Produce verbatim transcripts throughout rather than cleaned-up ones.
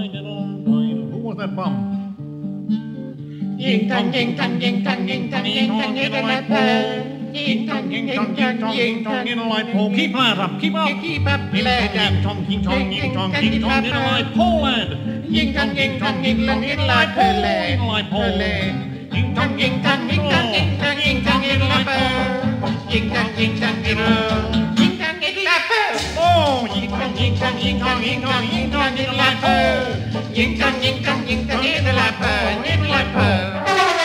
Who was that bum? Ying tong, ying tong, ying tong, ying tong, ying tong, in the light pole. Ying tong, ying tong, ying tong, ying tong, in the light pole. Keep that up, keep up. Keep up, lad. Ying tong, ying tong, ying tong, ying tong, in the light pole, lad. Ying tong, ying tong, ying tong, in the light pole, lad. In the light pole. Ying tong, ying tong, ying tong, ying tong, ying tong, in the light pole. Ying tong, ying tong, ying tong, ying tong, in the light pole. Oh, Ying tong, ying tong, ying tong, ying tong, ying tong, in the light pole. Ying tong, ying tong, ying tong, in the light pole, in the light pole.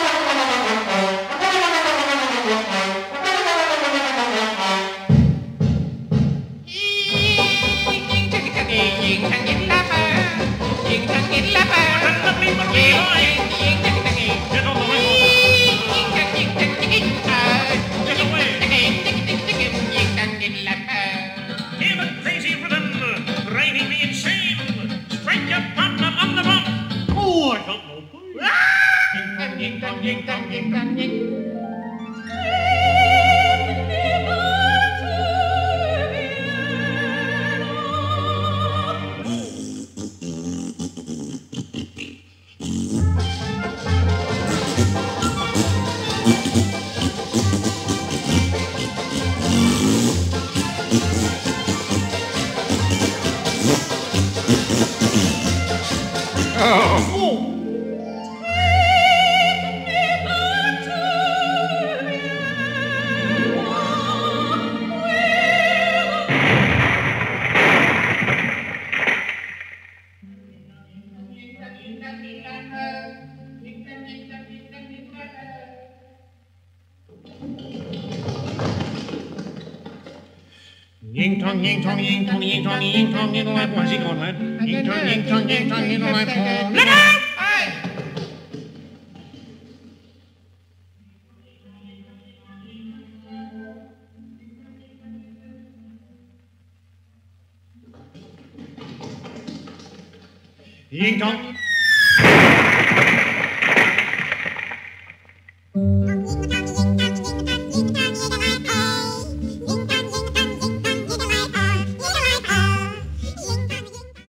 Ying tong, ying tong, ying tong, ying tong, ying tong, in the light pole. Where's he going, lad? Ying tong, ying tong, ying tong, in the light pole. Look out! Ying tong.